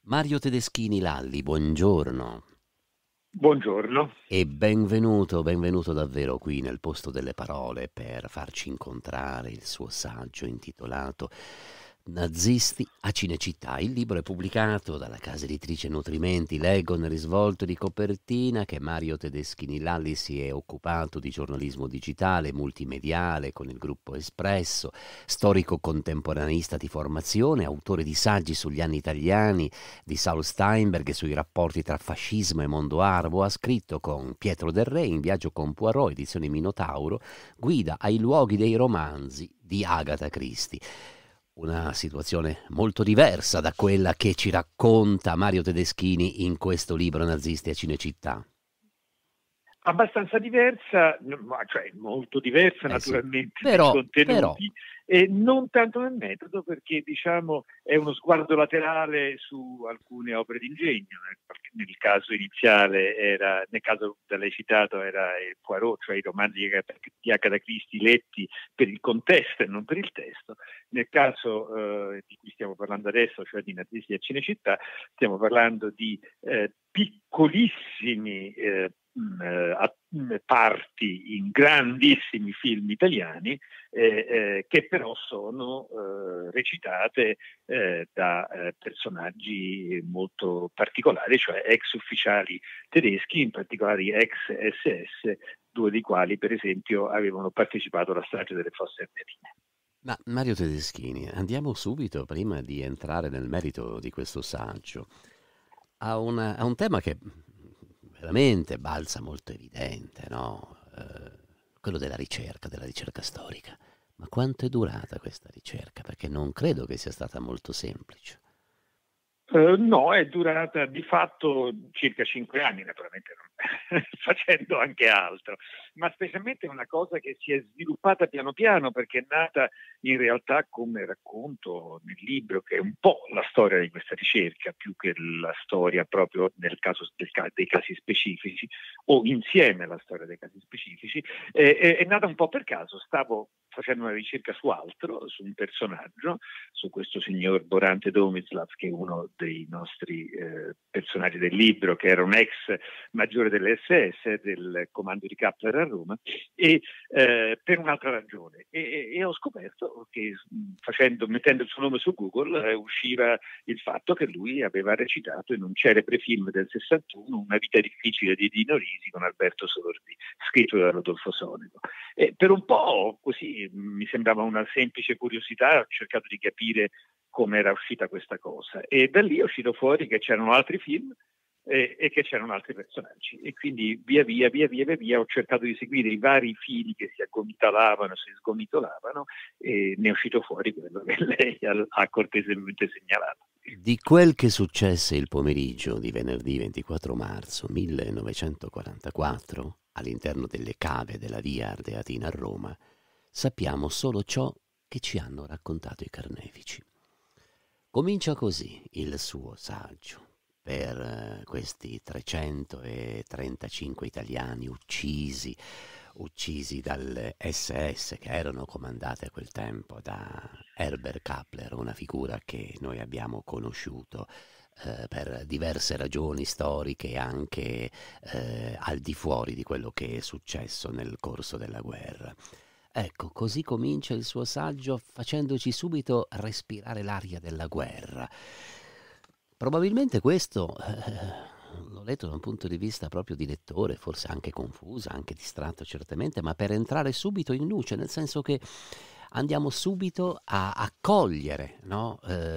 Mario Tedeschini Lalli, buongiorno Buongiorno. e benvenuto, benvenuto davvero qui nel posto delle parole per farci incontrare il suo saggio intitolato Nazisti a Cinecittà. Il libro è pubblicato dalla casa editrice Nutrimenti. Leggo nel risvolto di copertina che Mario Tedeschini Lalli si è occupato di giornalismo digitale, multimediale con il gruppo Espresso, storico contemporaneista di formazione, autore di saggi sugli anni italiani, di Saul Steinberg e sui rapporti tra fascismo e mondo arabo. Ha scritto con Pietro Del Re, in viaggio con Poirot, edizioni Minotauro, guida ai luoghi dei romanzi di Agatha Christie. Una situazione molto diversa da quella che ci racconta Mario Tedeschini in questo libro Nazisti a Cinecittà. Abbastanza diversa, cioè molto diversa Eh sì, naturalmente nei però, contenuti e non tanto nel metodo perché diciamo è uno sguardo laterale su alcune opere d'ingegno. Nel caso iniziale era, nel caso da lei citato era Poirot, cioè i romanzi di Agatha Christie letti per il contesto e non per il testo. Nel caso di cui stiamo parlando adesso, cioè di Nazisti a Cinecittà, stiamo parlando di piccolissimi parti in grandissimi film italiani che però sono recitate da personaggi molto particolari, cioè ex ufficiali tedeschi, in particolare ex SS, due dei quali per esempio avevano partecipato alla strage delle Fosse Ardeatine. ma Mario Tedeschini, andiamo subito, prima di entrare nel merito di questo saggio, a un tema che veramente balza molto evidente, no? Quello della ricerca storica. Ma quanto è durata questa ricerca? Perché non credo che sia stata molto semplice. No, è durata di fatto circa 5 anni, naturalmente non, facendo anche altro, ma specialmente è una cosa che si è sviluppata piano piano perché è nata in realtà come racconto nel libro, che è un po' la storia di questa ricerca, più che la storia proprio nel caso dei casi specifici, o insieme alla storia dei casi specifici. È nata un po' per caso, stavo facendo una ricerca su altro, su un personaggio, su questo signor Borante Domislav, che è uno dei nostri personaggi del libro, che era un ex maggiore dell'SS, del comando di Kappler a Roma, e per un'altra ragione. E ho scoperto che mettendo il suo nome su Google usciva il fatto che lui aveva recitato in un celebre film del 61, Una vita difficile di Dino Risi con Alberto Sordi, scritto da Rodolfo Sonico. E per un po' così mi sembrava una semplice curiosità, ho cercato di capire come era uscita questa cosa e da lì è uscito fuori che c'erano altri film e che c'erano altri personaggi e quindi via via ho cercato di seguire i vari fili che si aggomitalavano, si sgomitolavano e ne è uscito fuori quello che lei ha cortesemente segnalato. Di quel che successe il pomeriggio di venerdì 24 marzo 1944 all'interno delle cave della via Ardeatina a Roma, sappiamo solo ciò che ci hanno raccontato i carnefici. Comincia così il suo saggio per questi 335 italiani uccisi dalle SS che erano comandate a quel tempo da Herbert Kappler, una figura che noi abbiamo conosciuto per diverse ragioni storiche anche al di fuori di quello che è successo nel corso della guerra. Ecco, così comincia il suo saggio facendoci subito respirare l'aria della guerra. Probabilmente questo l'ho letto da un punto di vista proprio di lettore, forse anche confusa, anche distratto certamente, ma per entrare subito in luce, nel senso che andiamo subito a cogliere, no?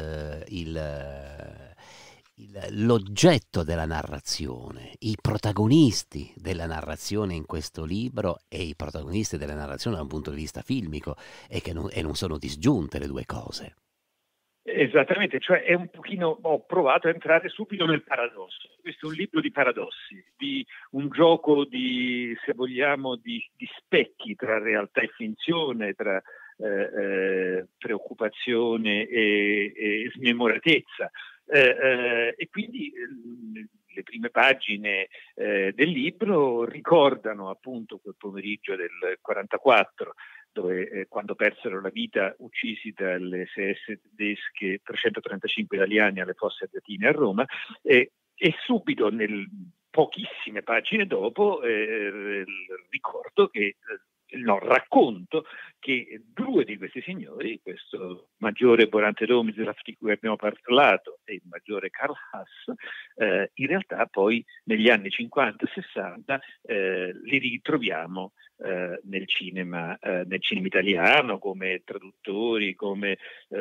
L'oggetto della narrazione, i protagonisti della narrazione in questo libro e i protagonisti della narrazione da un punto di vista filmico e non sono disgiunte le due cose. Esattamente, cioè è un pochino, ho provato a entrare subito nel paradosso. Questo è un libro di paradossi, di un gioco di, se vogliamo, di specchi tra realtà e finzione, tra preoccupazione e smemoratezza. E quindi le prime pagine del libro ricordano appunto quel pomeriggio del 44 quando persero la vita uccisi dalle SS tedesche 335 italiani alle Fosse Ardeatine a Roma, e subito pochissime pagine dopo ricordo che racconto che due di questi signori, questo maggiore Borante Domislav di cui abbiamo parlato e il maggiore Karl Haas, in realtà poi negli anni 50-60 li ritroviamo nel cinema italiano come traduttori, come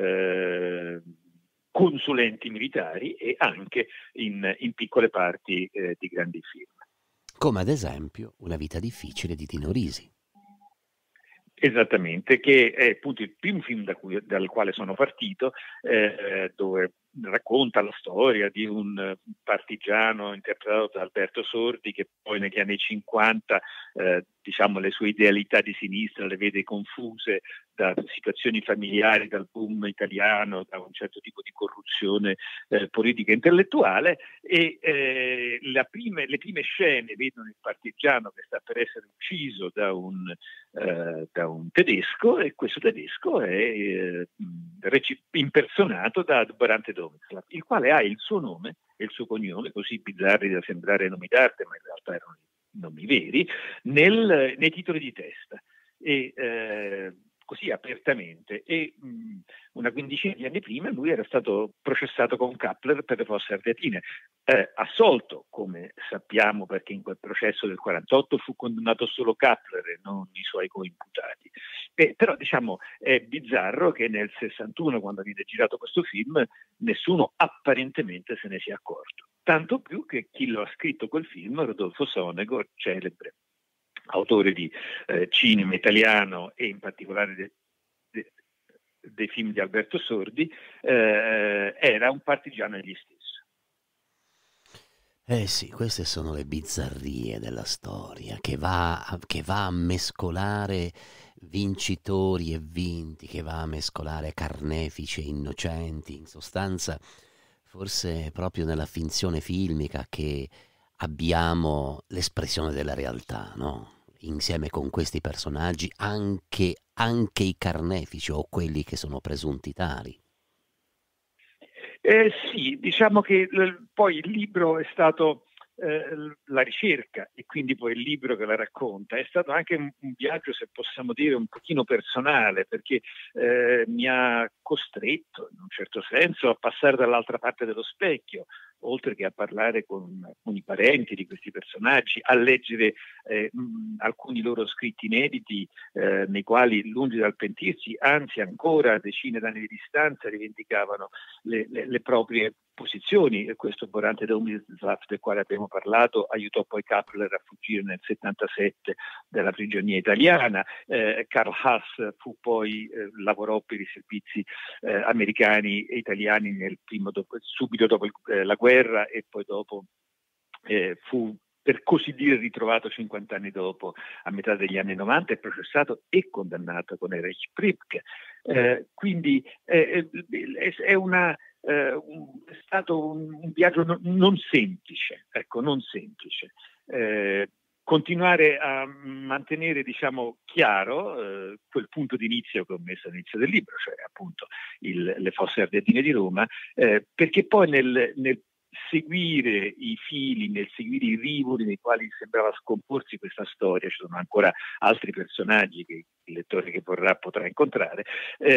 consulenti militari e anche in piccole parti di grandi film. Come ad esempio Una vita difficile di Dino Risi. Esattamente, che è appunto il primo film dal quale sono partito, dove racconta la storia di un partigiano interpretato da Alberto Sordi che poi negli anni 50 le sue idealità di sinistra le vede confuse da situazioni familiari, dal boom italiano, da un certo tipo di corruzione politica e intellettuale, e le prime scene vedono il partigiano che sta per essere ucciso da un tedesco, e questo tedesco è impersonato da Borante Domislav, il quale ha il suo nome e il suo cognome, così bizzarri da sembrare nomi d'arte, ma in realtà erano nomi veri, nei titoli di testa. E così apertamente, e una quindicina di anni prima lui era stato processato con Kappler per le Fosse Ardeatine, assolto, come sappiamo, perché in quel processo del 48 fu condannato solo Kappler e non i suoi coimputati. Però è bizzarro che nel 61, quando viene girato questo film, nessuno apparentemente se ne sia accorto, tanto più che chi lo ha scritto quel film, Rodolfo Sonego, celebre autore di cinema italiano e in particolare dei film di Alberto Sordi, era un partigiano egli stesso. Sì, queste sono le bizzarrie della storia, che va a mescolare vincitori e vinti, che va a mescolare carnefici e innocenti. In sostanza, forse proprio nella finzione filmica che abbiamo l'espressione della realtà, no? Insieme con questi personaggi, anche i carnefici o quelli che sono presunti tali. Sì, diciamo che poi il libro è stato la ricerca, e quindi poi il libro che la racconta è stato anche un viaggio, se possiamo dire, un pochino personale, perché mi ha costretto in un certo senso a passare dall'altra parte dello specchio, oltre che a parlare con alcuni parenti di questi personaggi, a leggere alcuni loro scritti inediti, nei quali, lungi dal pentirsi, anzi ancora a decine d'anni di distanza, rivendicavano le proprie posizioni. E questo Borante Domislav, del quale abbiamo parlato, aiutò poi Kappler a fuggire nel 77 dalla prigionia italiana. Karl Haas lavorò per i servizi americani e italiani subito dopo la guerra, e poi dopo fu, per così dire, ritrovato 50 anni dopo, a metà degli anni 90, e processato e condannato con Erich Priebke. Quindi è stato un viaggio non semplice, non semplice. Continuare a mantenere, chiaro quel punto di inizio che ho messo all'inizio del libro, cioè appunto le Fosse Ardeatine di Roma, perché poi nel seguire i fili, nel seguire i rivoli nei quali sembrava scomporsi questa storia, ci sono ancora altri personaggi che il lettore che vorrà potrà incontrare,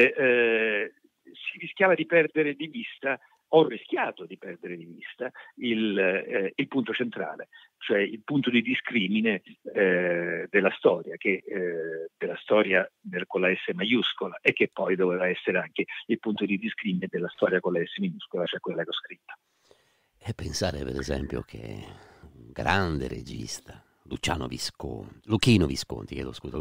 si rischiava di perdere di vista, ho rischiato di perdere di vista il punto centrale, cioè il punto di discrimine della storia, della storia con la S maiuscola, e che poi doveva essere anche il punto di discrimine della storia con la S minuscola, cioè quella che ho scritto. E pensare, per esempio, che un grande regista, Luchino Visconti,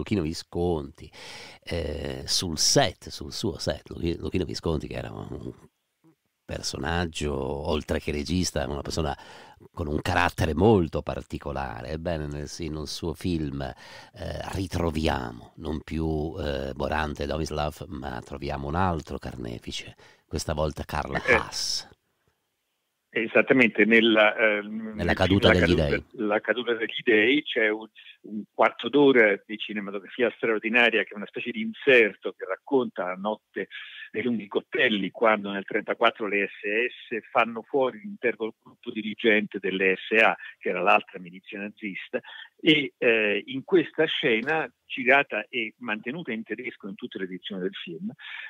sul suo set, Luchino Visconti, che era un personaggio, oltre che regista, una persona con un carattere molto particolare. Ebbene, nel suo film ritroviamo non più Borante Domislav, ma troviamo un altro carnefice, questa volta Karl Haas. Esattamente, nella nel film caduta degli dei. La caduta degli dei c'è un quarto d'ora di cinematografia straordinaria che è una specie di inserto che racconta la notte dei lunghi coltelli, quando nel 1934 le SS fanno fuori l'intero gruppo dirigente dell'SA, che era l'altra milizia nazista, e in questa scena, girata e mantenuta in tedesco in tutte le edizioni del film,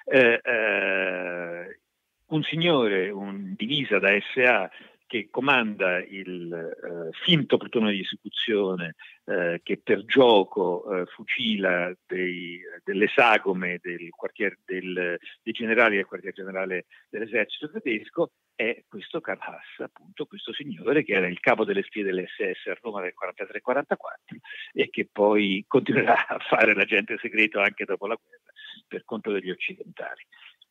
un signore in divisa da SA che comanda il finto plotone di esecuzione che per gioco fucila delle sagome dei generali del quartier generale dell'esercito tedesco, è questo Karl Haas, appunto questo signore che era il capo delle spie dell'SS a Roma del 43-44 e che poi continuerà a fare l'agente segreto anche dopo la guerra per conto degli occidentali.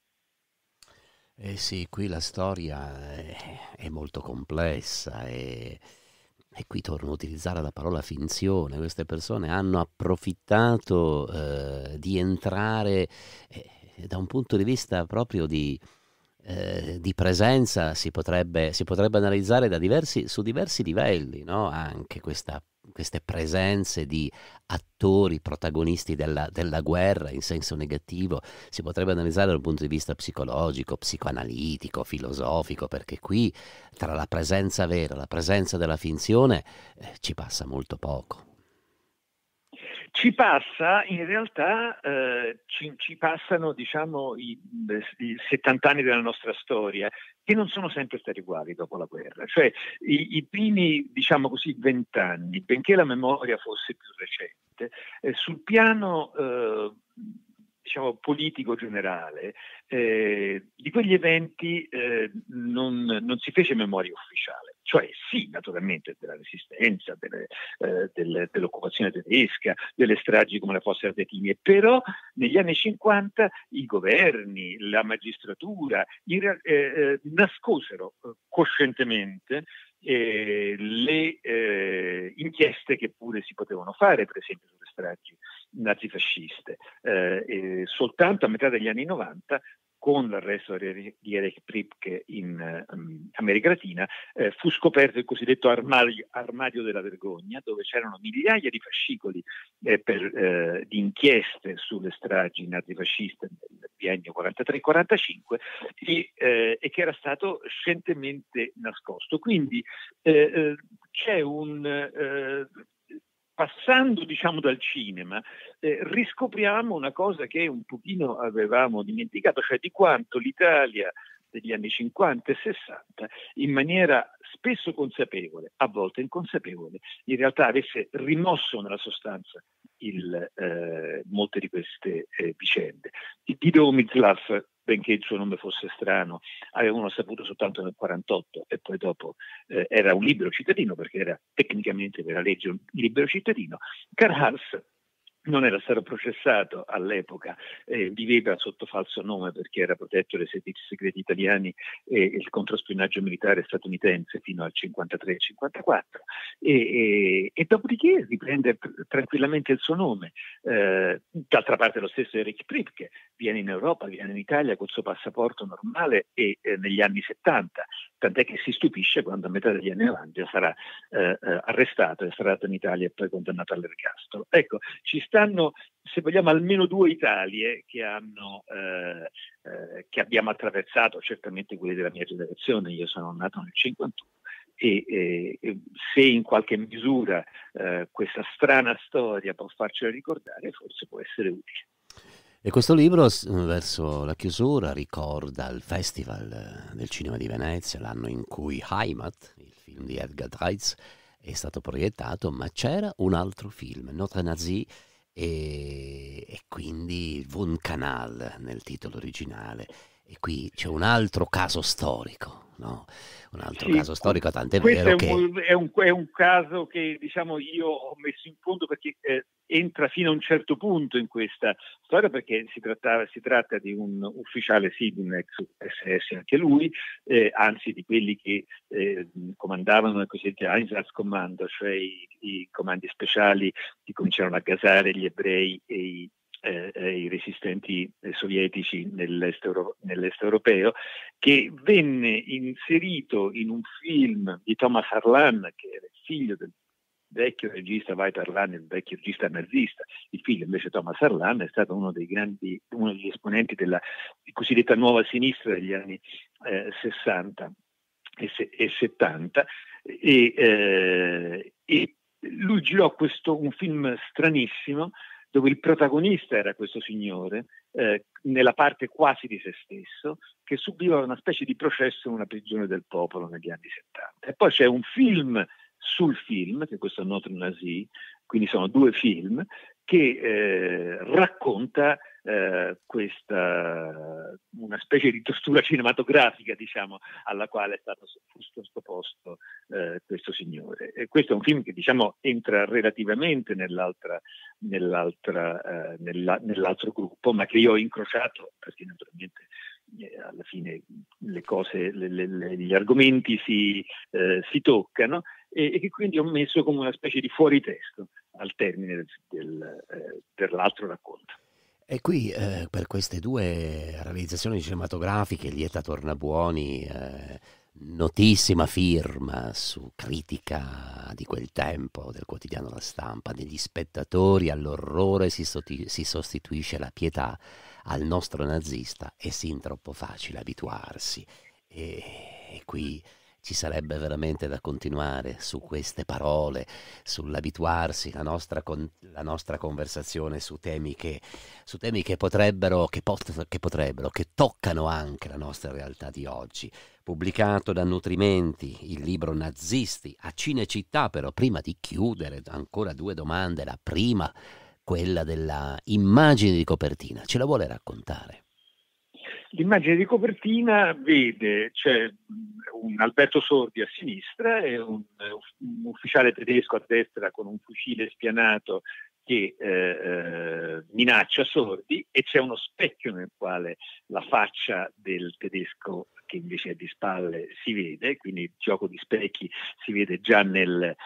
Eh sì, qui la storia è molto complessa e qui torno a utilizzare la parola finzione. Queste persone hanno approfittato di entrare da un punto di vista proprio di presenza, si potrebbe analizzare su diversi livelli, no? Anche queste presenze di attori protagonisti della guerra in senso negativo si potrebbe analizzare dal punto di vista psicologico, psicoanalitico, filosofico, perché qui tra la presenza vera e la presenza della finzione ci passa molto poco. Ci passa, in realtà, ci passano, diciamo, i 70 anni della nostra storia, che non sono sempre stati uguali dopo la guerra. Cioè, i primi, diciamo così, 20 anni, benché la memoria fosse più recente, sul piano, diciamo, politico generale, di quegli eventi non si fece memoria ufficiale. Cioè sì, naturalmente della resistenza, dell'occupazione tedesca, delle stragi come la fossa Ardeatine, però negli anni 50 i governi, la magistratura nascosero coscientemente le inchieste che pure si potevano fare, per esempio sulle stragi nazifasciste. Soltanto a metà degli anni 90, con l'arresto di Erich Priebke in America Latina, fu scoperto il cosiddetto armadio della vergogna, dove c'erano migliaia di fascicoli di inchieste sulle stragi nazifasciste nel biennio 43-45 e che era stato scientemente nascosto. Quindi c'è passando, diciamo, dal cinema, riscopriamo una cosa che un pochino avevamo dimenticato, cioè di quanto l'Italia degli anni 50 e 60, in maniera spesso consapevole, a volte inconsapevole, in realtà avesse rimosso nella sostanza molte di queste vicende. Guido Mizlaf, benché il suo nome fosse strano, avevano saputo soltanto nel 1948 e poi dopo era un libero cittadino, perché era tecnicamente per la legge un libero cittadino. Karl Haas non era stato processato all'epoca, viveva sotto falso nome perché era protetto dai servizi segreti italiani e il controspionaggio militare statunitense fino al 53-54 e dopodiché riprende tranquillamente il suo nome. D'altra parte lo stesso Erich Priebke viene in Europa, viene in Italia col suo passaporto normale e negli anni 70, tant'è che si stupisce quando a metà degli anni 90 sarà arrestato, è stato in Italia e poi condannato all'ergastolo. Ecco, ci stanno, se vogliamo, almeno due Italie che abbiamo attraversato, certamente quelle della mia generazione. Io sono nato nel 51 e se in qualche misura questa strana storia può farcela ricordare, forse può essere utile. E questo libro, verso la chiusura, ricorda il Festival del Cinema di Venezia, l'anno in cui Heimat, il film di Edgar Reitz, è stato proiettato, ma c'era un altro film, Notre Nazi, e quindi Wunkanal nel titolo originale. E qui c'è un altro caso storico, no? Un altro caso storico, tant'è vero che... È un caso che, diciamo, io ho messo in fondo perché entra fino a un certo punto in questa storia, perché si tratta di un ufficiale, sì, di un ex SS anche lui, anzi di quelli che comandavano il cosiddetto Einsatzkommando, cioè i comandi speciali che cominciarono a gasare gli ebrei e i resistenti sovietici nell'est europeo, che venne inserito in un film di Thomas Harlan, che era il figlio del vecchio regista Veit Harlan, il vecchio regista nazista. Il figlio invece, Thomas Harlan, è stato uno degli esponenti della cosiddetta nuova sinistra degli anni 60 e 70, e lui girò un film stranissimo dove il protagonista era questo signore, nella parte quasi di se stesso, che subiva una specie di processo in una prigione del popolo negli anni 70. E poi c'è un film sul film, che è questo Notre Nazi, quindi sono due film, che racconta una specie di tostura cinematografica, diciamo, alla quale è stato sottoposto questo signore. E questo è un film che, diciamo, entra relativamente nell'altro gruppo, ma che io ho incrociato, perché naturalmente alla fine le cose, gli argomenti si toccano, e che quindi ho messo come una specie di fuoritesto al termine dell'altro racconto. E qui per queste due realizzazioni cinematografiche, Lieta Tornabuoni, notissima firma su critica di quel tempo del quotidiano La Stampa, degli spettatori all'orrore si sostituisce la pietà, al nostro nazista è sin troppo facile abituarsi. E qui ci sarebbe veramente da continuare su queste parole, sull'abituarsi, la nostra conversazione su temi che potrebbero, che toccano anche la nostra realtà di oggi. Pubblicato da Nutrimenti, il libro Nazisti a Cinecittà, però prima di chiudere ancora due domande. La prima, quella della immagine di copertina, ce la vuole raccontare? L'immagine di copertina vede c'è un Alberto Sordi a sinistra e un ufficiale tedesco a destra con un fucile spianato che minaccia Sordi, e c'è uno specchio nel quale la faccia del tedesco, che invece è di spalle, si vede, quindi il gioco di specchi si vede già nella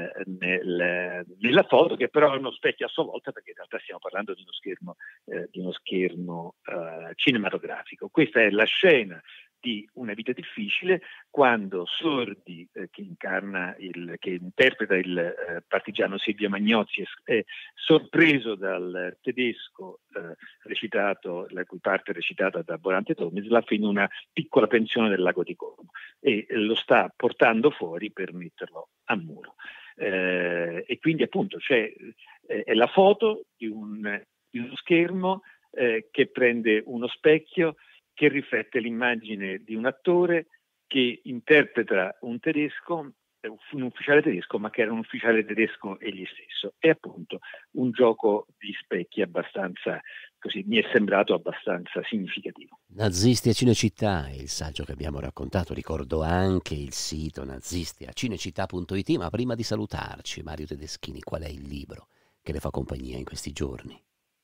foto, che però è uno specchio a sua volta, perché in realtà stiamo parlando di uno schermo cinematografico. Questa è la scena di Una vita difficile, quando Sordi, che interpreta il partigiano Silvio Magnozzi, è sorpreso dal tedesco la cui parte è recitata da Volante Tomislav, in una piccola pensione del lago di Como, e lo sta portando fuori per metterlo a muro. E quindi appunto è la foto di uno schermo che prende uno specchio che riflette l'immagine di un attore che interpreta un ufficiale tedesco, ma che era un ufficiale tedesco egli stesso. È appunto un gioco di specchi abbastanza, così mi è sembrato abbastanza significativo. Nazisti a Cinecittà è il saggio che abbiamo raccontato. Ricordo anche il sito nazistiacinecittà.it, ma prima di salutarci, Mario Tedeschini, qual è il libro che le fa compagnia in questi giorni?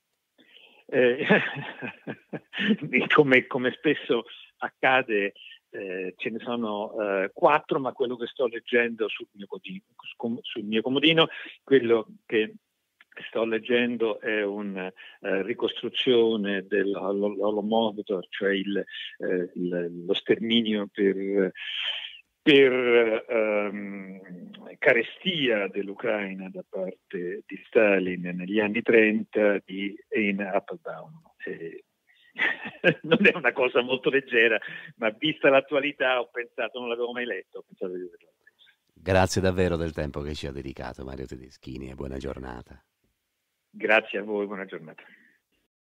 Come spesso accade, ce ne sono 4, ma quello che sto leggendo sul mio comodino, quello che sto leggendo è una ricostruzione dell'Holodomor, cioè lo sterminio per carestia dell'Ucraina da parte di Stalin negli anni 30, di Ein Applebaum. Non è una cosa molto leggera, ma vista l'attualità ho pensato, non l'avevo mai letto, ho pensato di averlo preso. Grazie davvero del tempo che ci ha dedicato, Mario Tedeschini, e buona giornata. Grazie a voi, buona giornata.